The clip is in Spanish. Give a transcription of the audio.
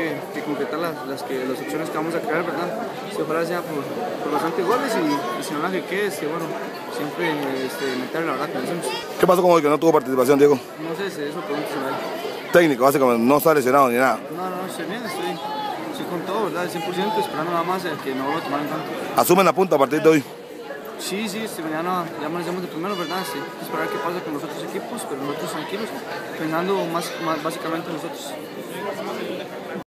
que concretar las opciones que vamos a crear, ¿verdad? Si ojalá sea por bastantes goles y si no la que quede, bueno, siempre meter la verdad que decimos. ¿Qué pasó con hoy que no tuvo participación, Diego? No sé, eso pregunta a él. Técnico, básicamente, no está lesionado ni nada. No, estoy bien, estoy con todo, ¿verdad? 100%, esperando nada más que no lo tomar en cuenta. ¿Asumen la punta a partir de hoy? Sí, mañana ya amanecemos de primero, ¿verdad? Sí, esperar qué pasa con los otros equipos, pero nosotros tranquilos, pensando más básicamente en nosotros.